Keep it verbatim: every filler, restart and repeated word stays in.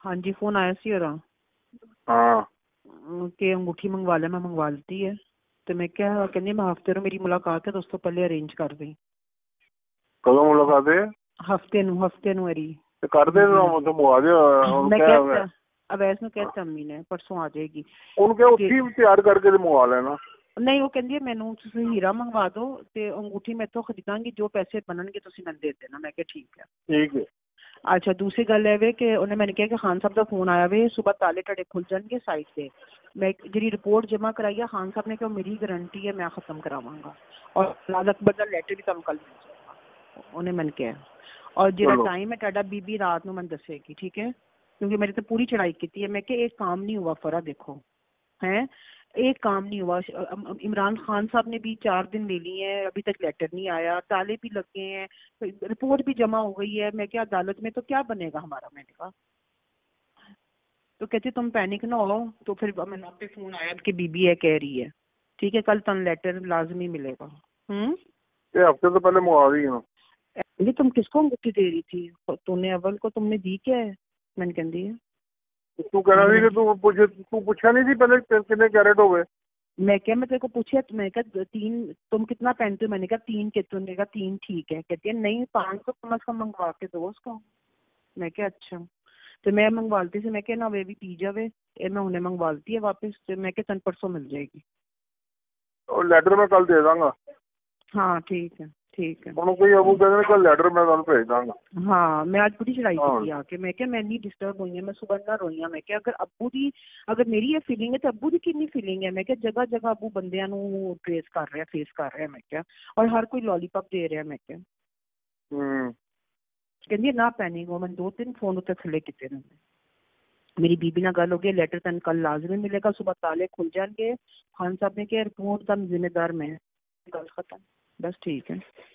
हाँ जी, फोन आया सी और हाँ कि अंगूठी मंगवा ले, मैं मंगवा ली है। तो मैं क्या कहनी मैं हफ्ते ਨੂੰ ਮੇਰੀ ਮੁਲਾਕਾਤ ਹੈ तो उस तो पहले अरेंज कर दी। कदों मुलाकात है? हफ्ते ਨੂੰ हफ्ते ਨੂੰ मेरी ਤੇ ਕਰ ਦੇ ਨਾ ਉਹ ਮੰਗਵਾ ਦੇ ਉਹਨੂੰ मैं ਕਿਹਾ कहता अवैस ਨੂੰ कहता अम्मी ने परसों आ जाएगी। ਉਹਨੂੰ ਕਿਹਾ ਉੱਥੇ ਹੀ ਤਿਆਰ ਕਰਕੇ ਤੇ ਮੰਗਵਾ ਲੈਣਾ। नहीं वो कहती है मैनू ਤੁਸੀਂ हीरा मंगवा दो ਤੇ अंगूठी मैं तो खरीदांगी, जो पैसे बनणगे ਤੁਸੀਂ ਮੈਨੂੰ ਦੇ देना। मैं क्या ठीक है ठीक है। अच्छा दूसरी गल है वे कि उन्हें मैंने कहा कि खान साहब का फोन आया वे सुबह ताले टड़े खुल जाएंगे साइड से। मैं जी रिपोर्ट जमा कराई है, खान साहब ने कहा मेरी गारंटी है मैं खत्म करावांगा और लाल अकबर का लेटर भी तुम कल मिल जाएगा उन्हें मैंने कहा। और जो टाइम है टाडा बीबी रात में मैं दसेगी, ठीक है, क्योंकि मेरी तो पूरी चढ़ाई की है। मैं क्या एक काम नहीं हुआ फरा, देखो है एक काम नहीं हुआ। इमरान खान साहब ने भी चार दिन ले लिए हैं, अभी तक लेटर नहीं आया, ताले भी लगे हैं, रिपोर्ट भी जमा हो गई है। मैं क्या अदालत में तो क्या बनेगा हमारा? मैंने कहा तो कहते तुम पैनिक ना हो। तो फिर मैंने पे फोन आया कि बीबी है कह रही है ठीक है कल तन लेटर लाजमी मिलेगा। हम्म ये हफ्ते तो पहले मंगवा दी हूँ। ये तुम किसको अंगूठी दे रही थी? तूने अव्वल को तुमने दी क्या है? मैंने कह दी है तू कह रहा थी कि तू पूछ तू पूछा नहीं थी पहले कितने कैरेट हो गए? मैं क्या मैं तेरे को पूछा तो मैंने कहा तीन तुम कितना पहनते हो? मैंने कहा तीन के तूने कहा तीन ठीक है। कहती है नहीं पाँच सौ कम अज कम मंगवा के दो उसको। मैं क्या अच्छा तो मैं मंगवाती से मैं क्या ना वे भी पी जावे ये मैं उन्हें मंगवाती है वापस। तो मैं क्या तन परसों मिल जाएगी और लेटर मैं कल दे दांगा। हाँ ठीक है ठीक है। कोई अबू कहते कल लेटर मैं तुम भेज दांगा। हाँ मैं आज पूरी चढ़ाई की आके मैं क्या मैं नहीं डिस्टर्ब हुई है, मैं सुबह ना रोई हाँ। मैं क्या अगर अब्बू दी अगर मेरी ये फीलिंग है तो अब्बू दी कितनी फीलिंग है? मैं क्या जगह जगह अब्बू बंदियां नू ट्रेस कर रहा फेस कर रहा है। मैं क्या और हर कोई लॉलीपॉप दे रहा है। मैं क्या हम्म कहती ना पैनिक हो। मैं दो तीन फोन उत्ते थले किते ने। मेरी बीबी ना गल हो गई लेटर तन कल लाजमी मिलेगा, सुबह ताले खुल जाएंगे। खान साहब ने कहा रिपोर्ट का जिम्मेदार मैं। गल खत्म बस ठीक है।